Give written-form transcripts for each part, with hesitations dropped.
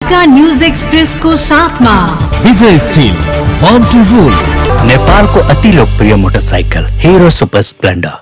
का news Express को साथमा Vijay steel born to rule, नेपालको अति लोकप्रिय motorcycle Hero Super Splendor.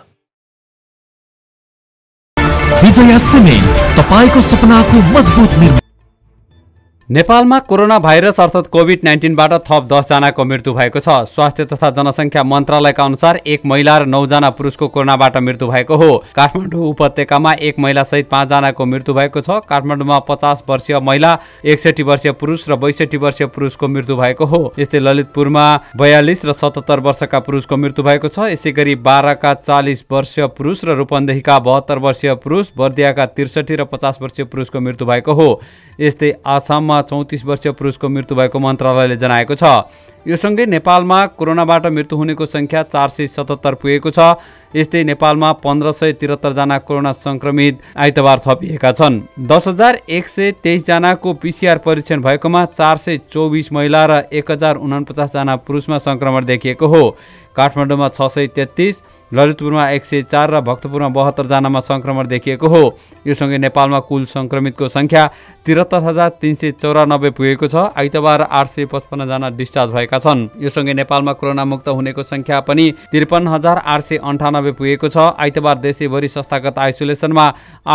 Vijay cement, तपाईको सपनाको मजबुत निर्माण। नेपालमा कोरोना भाइरस अर्थात् कोभिड-19 बाट थप 10 जनाको मृत्यु भएको छ। स्वास्थ्य तथा जनसङ्ख्या मन्त्रालयका अनुसार 1 महिला र 9 जना पुरुषको कोरोनाबाट मृत्यु भएको हो। काठमाडौँ उपत्यकामा 1 महिला सहित 5 जनाको मृत्यु भएको छ। काठमाडौँमा 50 वर्षीय महिला, 61 वर्षीय पुरुष र 62 वर्षीय पुरुषको मृत्यु भएको हो। यस्तै ललितपुरमा 42 र 77 वर्षका पुरुषको मृत्यु भएको छ। यसैगरी बाराका 40 वर्षीय पुरुष र रूपन्देहीका 72 वर्षीय पुरुष, बर्दियाका 63 र 50 वर्षीय पुरुषको मृत्यु भएको हो। यस्तै आसाममा 34 वर्षीय पुरुषको मृत्यु भएको मन्त्रालयले जनाएको छ। यो सँगै नेपालमा कोरोनाबाट मृत्यु हुनेको संख्या 477 पुगेको छ। यस्तै नेपालमा 1573 जना कोरोना संक्रमित आइतबार थपिएका छन्। 10,123 जनाको PCR परीक्षण भएकोमा 424 महिला र 1049 जना पुरुषमा संक्रमण देखिएको हो। काठमाडौँमा 633, ललितपुरमा 104 र भक्तपुरमा 72 जनामा संक्रमण देखिएको हो। यो सँगै नेपालमा कुल संक्रमितको संख्या 73,394 पुगेको छ। आइतबार 855 जना डिस्चार्ज भएका छन्। यो सँगै नेपालमा कोरोना मुक्त हुनेको संख्या पनि 53,898 पुगेको छ। आइतबार देशैभरि संस्थागत आइसोलेसनमा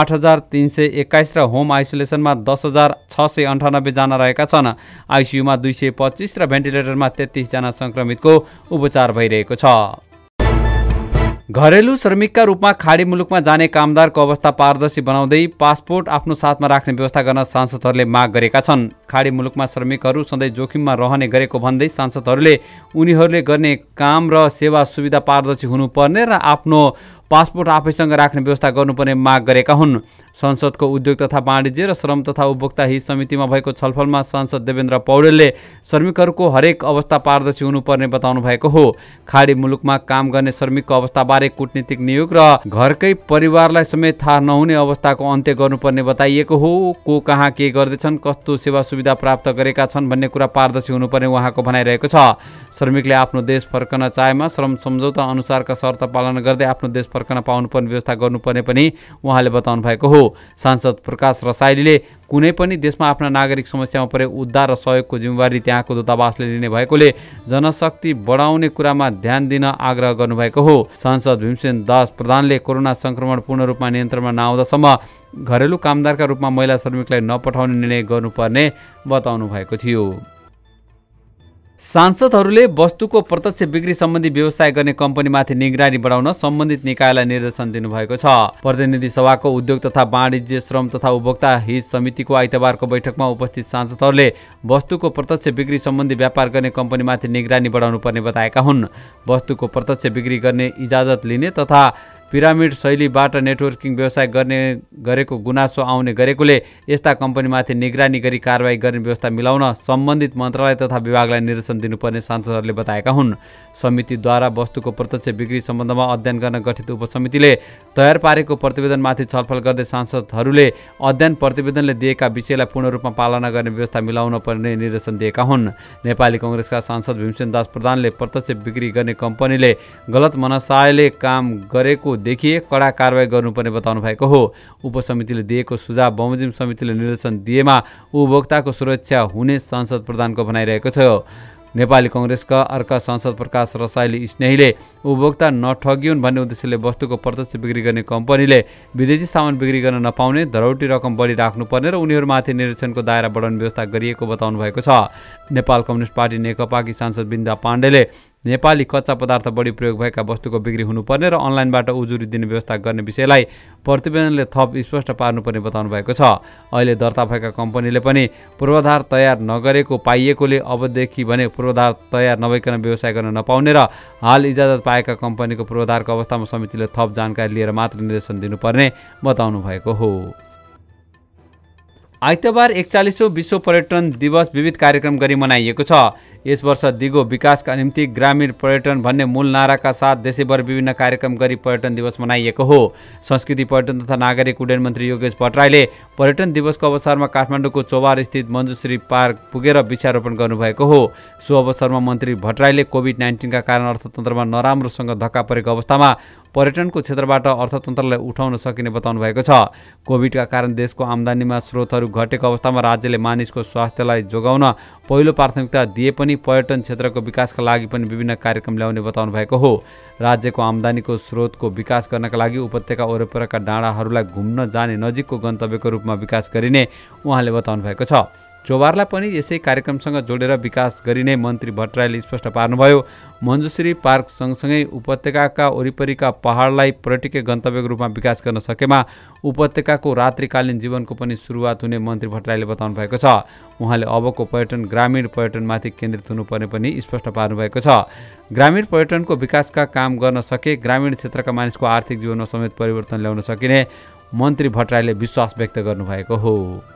8,321 र होम आइसोलेसनमा 10,698 जना रहेका छन्। आइसियुमा 225 र भेन्टिलेटरमा 33 जना संक्रमितको उपचार भइरहेको छ। घरेलु श्रमिकका रूपमा खाडी मुलुकमा जाने कामदारको अवस्था पारदर्शी बनाउँदै पासपोर्ट आफ्नो साथमा राख्ने व्यवस्था गर्न सांसदहरूले माग गरेका छन्। खाडी मुलुकमा श्रमिकहरू सधैँ जोखिममा रहने गरेको भन्दै सांसदहरूले उनीहरूले गर्ने काम र सेवा सुविधा पारदर्शी हुनुपर्ने र आफ्नो पासपोर्ट आफैसँग राख्ने व्यवस्था गर्नुपर्ने माग गरेका हुन्। संसदको उद्योग तथा वाणिज्य र श्रम तथा उपभोक्ता हित समितिमा भएको छलफलमा सांसद देवेन्द्र पौडेलले श्रमिकहरूको हरेक अवस्था पारदर्शी हुनुपर्ने बताउनु भएको हो। खाडी मुलुकमा काम गर्ने श्रमिकको अवस्थाबारे कूटनीतिक नियोग र घरकै परिवारलाई समेत थाहा नहुने अवस्थाको अन्त्य गर्नुपर्ने बताइएको हो। को कहाँ के गर्दैछन्, कस्तो सेवा सुविधा प्राप्त गरेका छन् भन्ने कुरा पारदर्शी हुनुपर्ने उहाँको भनाइरहेको छ। श्रमिकले आफ्नो देश फर्कन चाहेमा श्रम सम्झौता अनुसारका शर्त पालना गर्दै आफ्नो देश फर्कन पाउनुपर्ने व्यवस्था गर्नुपर्ने पनि उहाँले बताउनु भएको हो। सांसद प्रकाश रसाइलीले कुनै पनि देशमा आफ्ना नागरिक समस्यामा परे उद्धार र सहयोगको जिम्मेवारी त्यहाँको दूतावासले लिने भएकोले जनशक्ति बढाउने कुरामा ध्यान दिन आग्रह गर्नुभएको हो। सांसद भीमसेन दास प्रधानले कोरोना संक्रमण पूर्ण रूपमा नियन्त्रणमा नआउँदासम्म घरेलु कामदारका रूपमा महिला श्रमिकलाई नपठाउने निर्णय गर्नुपर्ने बताउनु भएको थियो। सांसदहरूले वस्तुको प्रत्यक्ष बिक्री सम्बन्धी व्यवसाय गर्ने कम्पनीमाथि निगरानी बढाउन सम्बन्धित निकायलाई निर्देशन दिनुभएको छ। प्रतिनिधि सभाको उद्योग तथा वाणिज्य, श्रम तथा उपभोक्ता हित समितिको आइतबारको बैठकमा उपस्थित सांसदहरूले वस्तुको प्रत्यक्ष बिक्री सम्बन्धी व्यापार गर्ने कम्पनीमाथि निगरानी बढाउनु पर्ने बताएका हुन्। वस्तुको प्रत्यक्ष बिक्री गर्ने इजाजत लिने तथा पिरामिड शैलीबाट नेटवर्किङ व्यवसाय गरेको गुनासो आउने गरेकोले यस्ता कम्पनीमाथि निगरानी गरी कारबाही गर्ने व्यवस्था मिलाउन सम्बन्धित मन्त्रालय तथा विभागलाई निर्देशन दिनुपर्ने सांसदहरूले बताएका हुन्। समितिद्वारा वस्तुको प्रत्यक्ष बिक्री सम्बन्धमा अध्ययन गर्न गठित उपसमितिले तयार पारेको प्रतिवेदनमाथि छलफल गर्दै सांसदहरूले अध्ययन प्रतिवेदनले दिएका विषयलाई पूर्ण रूपमा पालना गर्ने व्यवस्था मिलाउन पर्ने निर्देशन दिएका हुन्। नेपाली कांग्रेसका सांसद भीमसेन दास प्रधानले प्रत्यक्ष बिक्री गर्ने कम्पनीले गलत मनसायले काम गरेको देखिए कडा कारबाही गर्नुपर्ने बताउनु भएको हो। उपसमितिले दिएको सुझाव बमोजिम समितिले निर्देशन दिएमा उपभोक्ताको सुरक्षा हुने सांसद प्रधानको भनाइरहेको थियो। नेपाली कांग्रेसका अर्का सांसद प्रकाश रसाइली स्नेहीले उपभोक्ता नठगिउन् भन्ने उद्देश्यले वस्तुको प्रत्यक्ष बिक्री गर्ने कम्पनीले विदेशी सामान बिक्री गर्न नपाउने, धरौटी रकम बढी राख्नुपर्ने र उनीहरूमाथि निरीक्षणको दायरा बढाउने व्यवस्था गरिएको बताउनु भएको छ। नेपाल कम्युनिस्ट पार्टी नेकपाकी सांसद बिन्दा पाण्डेले नेपाली कच्चा पदार्थ बढी प्रयोग भएका वस्तुको बिक्री हुनुपर्ने र अनलाइनबाट उजुरी दिने व्यवस्था गर्ने विषयलाई प्रतिवेदनले थप स्पष्ट पार्नुपर्ने बताउनु भएको छ। अहिले दर्ता भएका कम्पनीले पनि पूर्वाधार तयार नगरेको पाइएकोले अबदेखि भने पूर्वाधार तयार नभइकन व्यवसाय गर्न नपाउने र हाल इजाजत पाएका कम्पनीको पूर्वाधारको अवस्थामा समितिले थप जानकारी लिएर मात्र निर्देशन दिनुपर्ने बताउनु भएको हो। आइतबार 41औं विश्व पर्यटन दिवस विविध कार्यक्रम गरी मनाइएको छ। यस वर्ष दिगो विकासका निम्ति ग्रामीण पर्यटन भन्ने मूल नाराका साथ देशैभर विभिन्न कार्यक्रम गरी पर्यटन दिवस मनाइएको हो। संस्कृति पर्यटन तथा नागरिक उड्डयन मन्त्री योगेश भट्टराईले पर्यटन दिवसको अवसरमा काठमाडौँको चौबार स्थित मञ्जुश्री पार्क पुगेर वृक्षारोपण गर्नुभएको हो। सो अवसरमा मन्त्री भट्टराईले कोभिड-19 का कारण अर्थतन्त्रमा नराम्रोसँग धक्का परेको अवस्थामा पर्यटनको क्षेत्रबाट अर्थतन्त्रलाई उठाउन सकिने बताउनु भएको छ। कोभिडका कारण देशको आम्दानीमा स्रोतहरू घटेको अवस्थामा राज्यले मानिसको स्वास्थ्यलाई जोगाउन पहिलो प्राथमिकता दिए पनि पर्यटन क्षेत्रको विकासका लागि पनि विभिन्न कार्यक्रम ल्याउने बताउनु भएको हो। राज्यको आम्दानीको स्रोतको विकास गर्नका लागि उपत्यका वरपरका डाँडाहरूलाई घुम्न जाने नजिकको गन्तव्यको रूपमा विकास गरिने उहाँले बताउनु भएको छ। चौबारलाई पनि यसै कार्यक्रमसँग जोडेर विकास गरिने मन्त्री भट्टराईले स्पष्ट पार्नुभयो। मञ्जुश्री पार्क सँगसँगै उपत्यकाका वरिपरिका पहाडलाई पर्यटकीय गन्तव्यको रूपमा विकास गर्न सकेमा उपत्यकाको रात्रिकालीन जीवनको पनि सुरुवात हुने मन्त्री भट्टराईले बताउनु भएको छ। उहाँले अबको पर्यटन ग्रामीण पर्यटनमाथि केन्द्रित हुनुपर्ने पनि स्पष्ट पार्नुभएको छ। ग्रामीण पर्यटनको विकासका काम गर्न सके ग्रामीण क्षेत्रका मानिसको आर्थिक जीवनमा समेत परिवर्तन ल्याउन सकिने मन्त्री भट्टराईले विश्वास व्यक्त गर्नुभएको हो।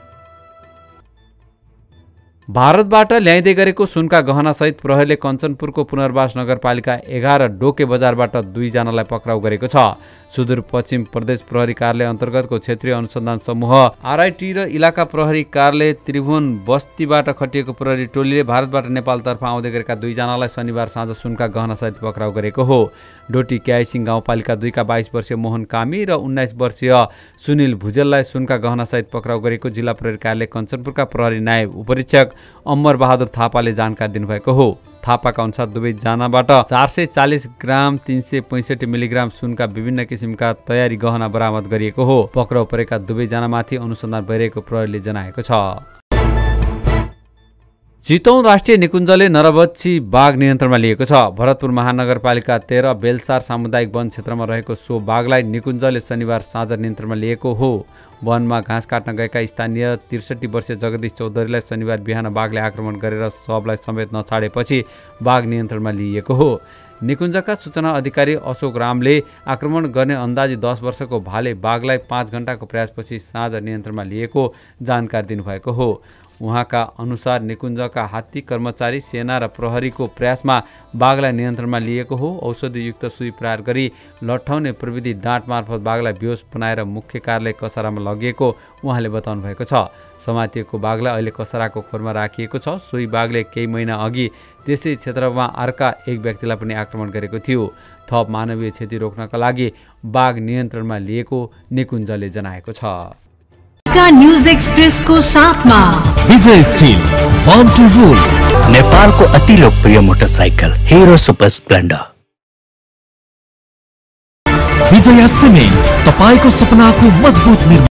भारतबाट ल्याइँदै गरेको सुनका गहनासहित प्रहरीले कञ्चनपुरको पुनर्वास नगरपालिका 11 डोके बजारबाट 2 जनालाई पक्राउ गरेको छ। सुदूरपश्चिम प्रदेश प्रहरी कार्यालय अन्तर्गतको क्षेत्रीय अनुसन्धान समूह आरआईटी र इलाका प्रहरी कार्यालय त्रिभुवन बस्तीबाट खटिएको प्रहरी टोलीले भारतबाट नेपालतर्फ आउँदै गरेका 2 जनालाई शनिबार साँझ सुनका गहनासहित पक्राउ गरेको हो। डोटी क्याइसिङ गाउँपालिका 2 का 22 वर्षीय मोहन कामी र 19 वर्षीय सुनिल भुजेललाई सुनका गहनासहित पक्राउ गरेको जिल्ला प्रहरी कार्यालय कञ्चनपुरका प्रहरी नायब उपरीक्षक अमर बहादुर थापाले जानकारी दिनुभएको हो। थापाका अनुसार दुवैजनाबाट 440 ग्राम 365 मिलिग्राम सुनका विभिन्न किसिमका तयारी गहना बरामद गरिएको हो। पक्राउ परेका दुवैजनामाथि अनुसन्धान भइरहेको प्रहरीले जनाएको छ। चितौन राष्ट्रिय निकुञ्जले नरबच्छी बाघ नियन्त्रणमा लिएको छ। भरतपुर महानगरपालिका 13 बेलसार सामुदायिक वन क्षेत्रमा रहेको सो बाघलाई निकुञ्जले शनिबार साँझ नियन्त्रणमा लिएको हो। वनमा घाँस काट्न गएका स्थानीय 63 वर्षीय जगदीश चौधरीलाई शनिबार बिहान बाघले आक्रमण गरेर शवलाई समेत नछाडेपछि बाघ नियन्त्रणमा लिइएको हो। निकुञ्जका सूचना अधिकारी अशोक रामले आक्रमण गर्ने अन्दाजी 10 वर्षको भाले बाघलाई 5 घण्टाको प्रयासपछि साँझ नियन्त्रणमा लिएको जानकारी दिनुभएको हो। उहाँका अनुसार निकुञ्जका हात्ती कर्मचारी सेना र प्रहरीको प्रयासमा बाघलाई नियन्त्रणमा लिएको हो। औषधियुक्त सुई प्रहार गरी लट्ठाउने प्रविधि डाँट मार्फत बाघलाई बेहोस बनाएर मुख्य कार्यालय कसारामा लगिएको उहाँले बताउनु भएको छ। समातिएको बाघलाई अहिले कसाराको खोरमा राखिएको छ। सोही बाघले केही महिना अघि त्यसै क्षेत्रमा अर्का एक व्यक्तिलाई पनि आक्रमण गरेको थियो। थप मानवीय क्षति रोक्नका लागि बाघ नियन्त्रणमा लिएको निकुञ्जले जनाएको छ। न्यूज एक्सप्रेसको साथमा Vijay steel born to rule, नेपालको अति लोकप्रिय motorcycle Hero Super Splendor, Vijay cement, तपाईको सपनाको मजबुत निर्माण।